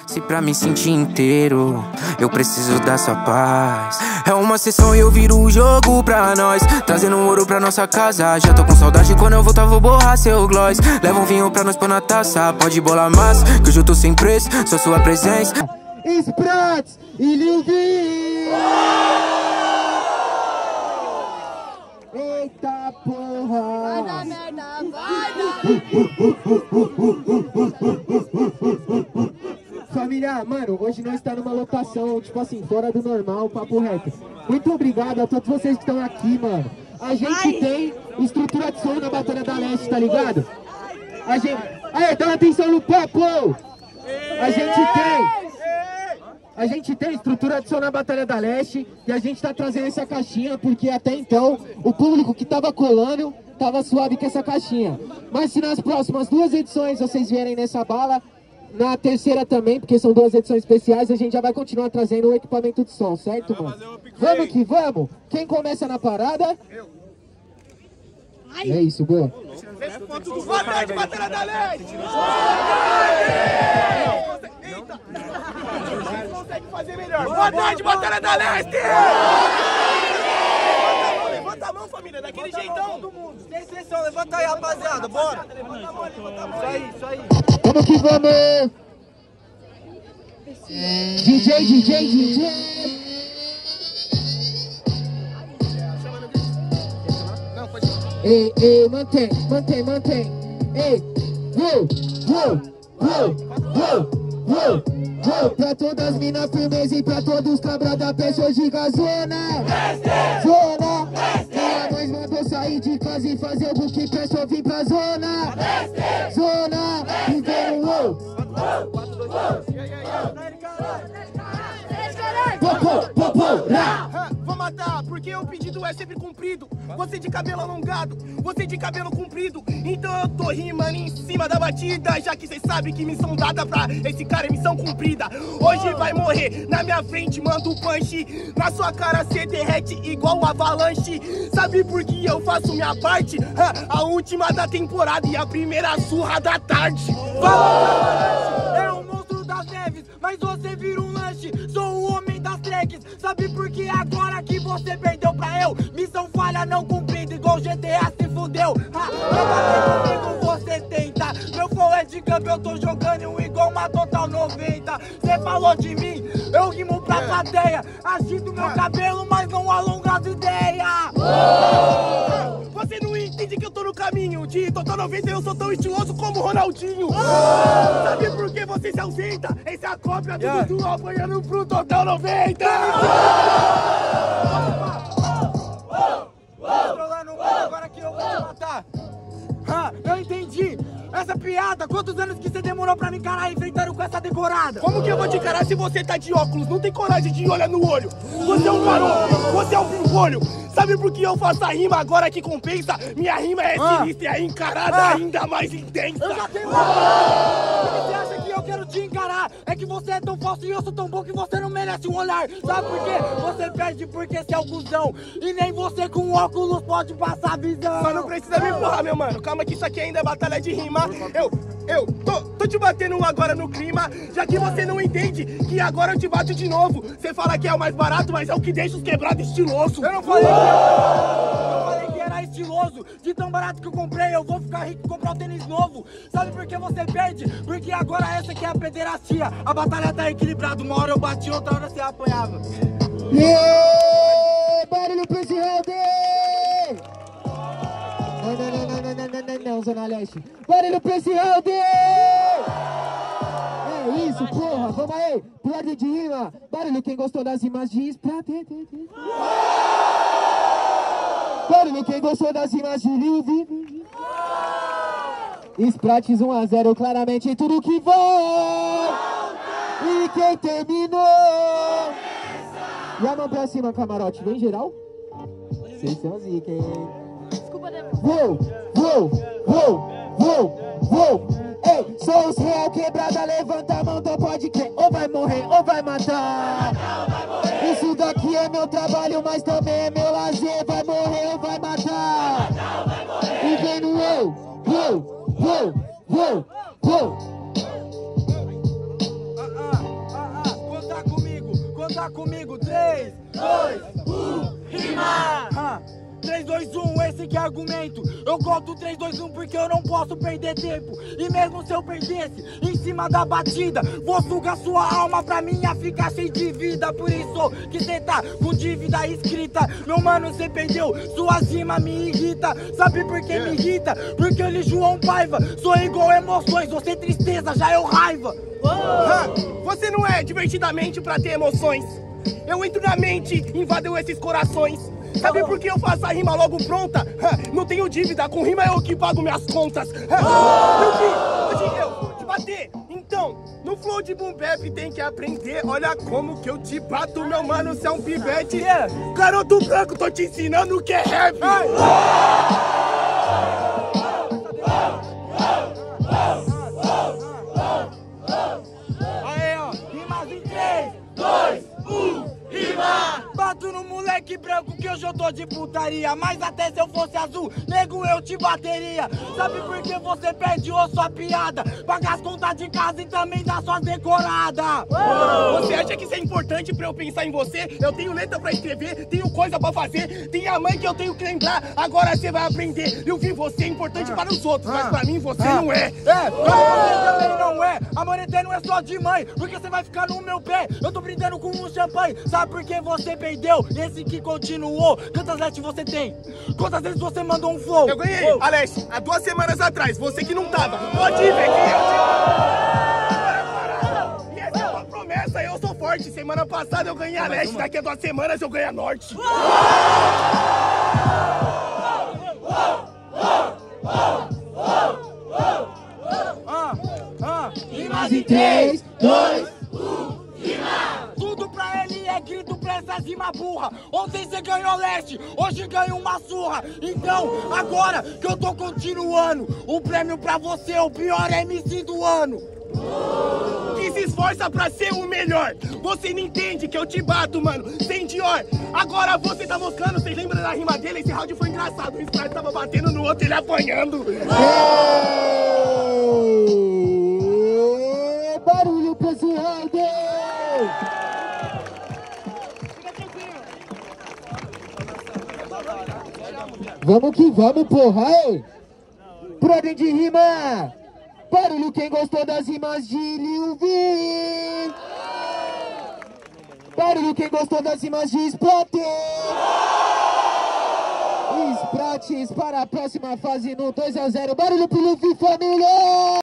Se pra me sentir inteiro, eu preciso da sua paz. É uma sessão e eu viro o jogo pra nós, trazendo ouro pra nossa casa. Já tô com saudade, quando eu voltar vou borrar seu gloss. Leva um vinho pra nós pôr na taça. Pode bolar mais, que hoje eu tô sem preço, só sua presença. Sprats e Lil V. Eita porra! Vai dar merda, vai dar. Família, mano, hoje nós tá numa lotação, tipo assim, fora do normal, papo reto. Muito obrigado a todos vocês que estão aqui, mano. A gente tem estrutura de som na Batalha da Leste, tá ligado? A gente... Aê, dá atenção no papo! A gente tem estrutura de som na Batalha da Leste e a gente tá trazendo essa caixinha porque até então o público que tava colando tava suave com essa caixinha. Mas se nas próximas 2 edições vocês vierem nessa bala, na terceira também, porque são 2 edições especiais, a gente já vai continuar trazendo o equipamento de som, certo, mano? Vamos que vamos! Quem começa na parada? É isso, boa. Boa tarde, Batalha da Leste! Eita! Consegue fazer melhor! Boa tarde, Batalha da Leste! Levanta a mão, família, daquele jeitão! Todo mundo! Sem exceção, levanta aí, rapaziada, bora! Levanta a mão, levanta a mão! Isso aí! Vamos que vamos! DJ! Ei, mantém. Ei, pra todas as minas firmeza e pra todos os cabras da peça, hoje zona. Minha mãe mandou sair de casa e fazer o book presta, eu vim pra zona. E vem o Vou matar, porque o pedido é sempre cumprido. Você de cabelo alongado, você de cabelo comprido. Então eu tô rimando em cima da batida, já que cê sabe que missão dada pra esse cara é missão cumprida. Hoje vai morrer na minha frente, manda um punch. Na sua cara cê derrete igual um avalanche. Sabe por que eu faço minha parte? A última da temporada e a primeira surra da tarde. É o monstro das neves, mas você vira um lanche. Sou o homem das tracks. Sabe por que agora que você perdeu pra eu? Missão falha não cumprida, igual GTA se fudeu. Pra bater comigo você tenta. Meu flow é de campo, eu tô jogando igual uma Total 90. Cê falou de mim, eu rimo pra plateia. Agito meu cabelo, mas não alongo as ideias. Você não entende que eu tô no caminho de Total 90, eu sou tão estiloso como o Ronaldinho. Sabe por que você se ausenta? Essa é a cópia do Dudu apanhando pro Total 90. Controlando agora que eu vou te matar. Eu entendi. Essa piada, quantos anos que você demorou pra me encarar enfrentando com essa decorada? Como que eu vou te encarar se você tá de óculos? Não tem coragem de olhar no olho. Você é um garoto, você é um pimpolho. Sabe por que eu faço a rima agora que compensa? Minha rima é sinistra e a encarada ainda mais intensa. Eu já tenho você acha que eu quero te encarar? É que você é tão falso e eu sou tão bom que você não merece um olhar. Sabe por quê? Você perde porque você é o cuzão. E nem você com óculos pode passar visão. Mas não precisa me empurrar, meu mano. Calma que isso aqui ainda é batalha de rima. Eu tô te batendo agora no clima. Já que você não entende que agora eu te bato de novo. Você fala que é o mais barato, mas é o que deixa os quebrados estiloso. Eu não falei que era estiloso. De tão barato que eu comprei, eu vou ficar rico e comprar um tênis novo. Sabe por que você perde? Porque agora essa aqui é a pederastia. A batalha tá equilibrada. Uma hora eu bati, outra hora você apanhava. Barulho pra esse round! Não, Zona Leste. Barulho pra esse round! É isso, porra. Vamos aí. Pro lado de rima. Barulho, quem gostou das rimas diz pra ter. Barulho, quem gostou das rimas de Lil V. Sprates 1 a 0, claramente tudo que vai. E quem terminou? E a mão pra cima, camarote. Vem geral? Vocês são zica, hein? Desculpa, Deus. Vou. Ei, sou os real quebrada, levanta a mão, então pode crer. Ou vai morrer, ou vai matar. Isso daqui é meu trabalho, mas também é meu lazer. Vai morrer ou vai matar. E vem no vou. Tá comigo? 3, 2, 1, rima! 3, 2, 1, esse que é argumento. Eu gosto 3, 2, 1 porque eu não posso perder tempo. E mesmo se eu perdesse em cima da batida, vou sugar sua alma pra mim ficar cheio de vida. Por isso que cê tá com dívida escrita. Meu mano, cê perdeu, suas rimas me irrita. Sabe por que me irrita? Porque ele João Paiva. Sou igual emoções, você tristeza, já eu raiva. Você não é divertidamente pra ter emoções. Eu entro na mente, invado esses corações. Sabe por que eu faço a rima logo pronta? Não tenho dívida, com rima eu que pago minhas contas. Meu filho, hoje eu vou te bater. Então, no flow de boom bap tem que aprender. Olha como que eu te bato, meu mano, cê é um pivete. Garoto branco, tô te ensinando o que é rap. Aí, ó, rimas em 3, 2, 1, rima! Bato no moleque branco que hoje eu tô de putaria. Mas até se eu fosse azul, nego, eu te bateria. Sabe por que você perde ou sua piada? Paga as contas de casa e também dá suas decoradas. Você acha que isso é importante pra eu pensar em você? Eu tenho letra pra escrever, tenho coisa pra fazer, tem a mãe que eu tenho que lembrar. Agora você vai aprender. Eu vi você é importante para os outros, mas pra mim você não é. Você também não é. Amor eterno é só de mãe, porque você vai ficar no meu pé. Eu tô brindando com um champanhe. Sabe por que você perdeu? Esse que continuou. Quantas lets você tem? Quantas vezes você mandou um flow? Eu ganhei, Alex, há 2 semanas atrás. Você que não tava. Pode ver que eu te... E essa é uma promessa, eu sou forte. Semana passada eu ganhei a leste, daqui a 2 semanas eu ganho a norte. Rimas em 3, 2, 1, rima! Tudo pra ele é grito pra essas rimas burra. Ontem você ganhou leste, hoje ganha uma surra. Então, agora que eu tô continuando, um prêmio pra você, o pior MC do ano. Que se esforça pra ser o melhor. Você não entende que eu te bato, mano, sem Dior. Agora você tá moscando, vocês lembram da rima dele? Esse round foi engraçado, o Sprite tava batendo no outro, ele apanhando. Barulho pra esse Rider! Vamos que vamos, porra! Ei! Por ordem de rima! Barulho quem gostou das rimas de Lil V! Barulho quem gostou das rimas de Splatter! Sprates para a próxima fase no 2-0. Barulho pro Lil V, família!